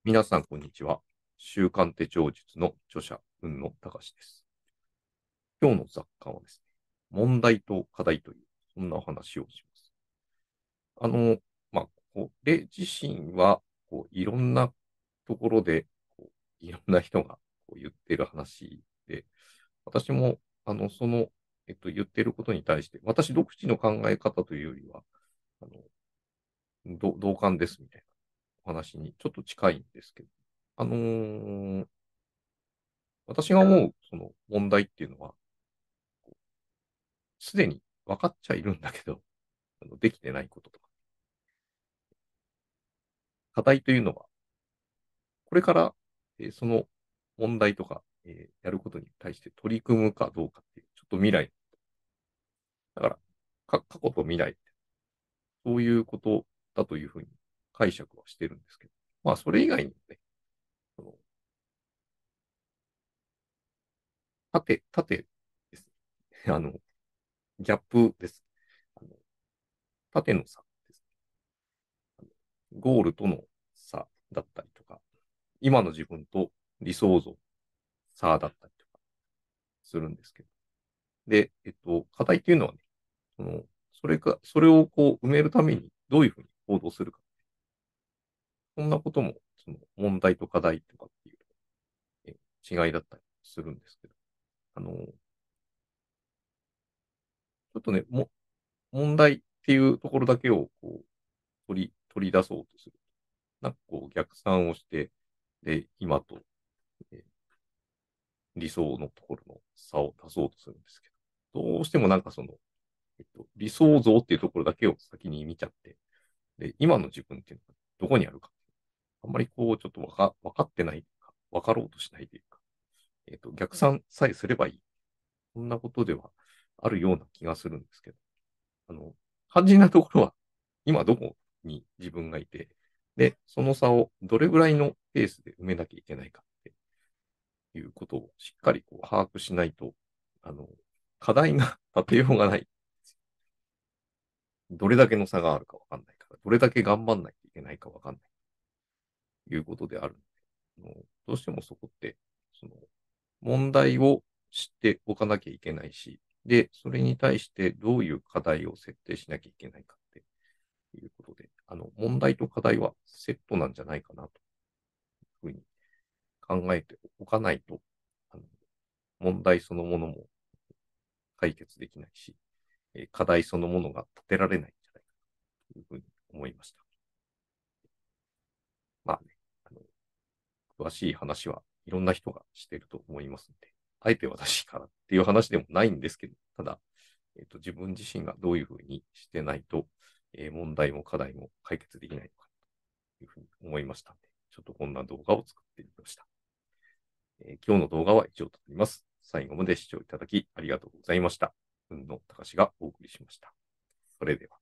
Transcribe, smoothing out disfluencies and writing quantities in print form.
皆さん、こんにちは。週刊手帳術の著者、雲野隆です。今日の雑貨はですね、問題と課題という、そんなお話をします。あの、これ自身は、いろんなところで、いろんな人が言ってる話で、私も、言ってることに対して、私独自の考え方というよりは、あの、同感ですみたいなお話にちょっと近いんですけど、あのー私が思うその問題っていうのは、すでに分かっちゃいるんだけど、できてないこととか、課題というのは、これから、その問題とか、やることに対して取り組むかどうかっていう、ちょっと未来。だから、過去と未来って、そういうことだというふうに解釈はしてるんですけど、まあ、それ以外にもね、その縦ですね。ギャップです。あの縦の差です。ゴールとの差だったりとか、今の自分と理想像、差だったりとかするんですけど。で、課題っていうのはね、その、それを埋めるためにどういうふうに行動するか。そんなことも、その問題と課題とかっていう、違いだったりするんですけど、ちょっとね、問題っていうところだけを取り出そうとする。なんか逆算をして、で、今と、えー理想のところの差を出そうとするんですけど、どうしてもなんか理想像っていうところだけを先に見ちゃって、で、今の自分っていうのがどこにあるか。あんまりちょっとわかってないというか、わかろうとしないというか、逆算さえすればいい。そんなことではあるような気がするんですけど、あの、肝心なところは、今どこに自分がいて、で、その差をどれぐらいのペースで埋めなきゃいけないかっていうことをしっかり把握しないと、あの、課題が立てようがない。どれだけの差があるかわかんないから、どれだけ頑張んないといけないかわかんないということであるので、どうしてもそこって、その問題を知っておかなきゃいけないし、で、それに対してどういう課題を設定しなきゃいけないかっていうことで、問題と課題はセットなんじゃないかなというふうに考えておかないと、あの問題そのものも解決できないし、課題そのものが立てられないんじゃないかというふうに思いました。まあね、あの詳しい話はいろんな人がしていると思いますので、あえて私からっていう話でもないんですけど、ただ、自分自身がどういうふうにしてないと、問題も課題も解決できないのかというふうに思いましたので、ちょっとこんな動画を作ってみました。今日の動画は以上となります。最後まで視聴いただきありがとうございました。雲野隆がお送りしました。それでは。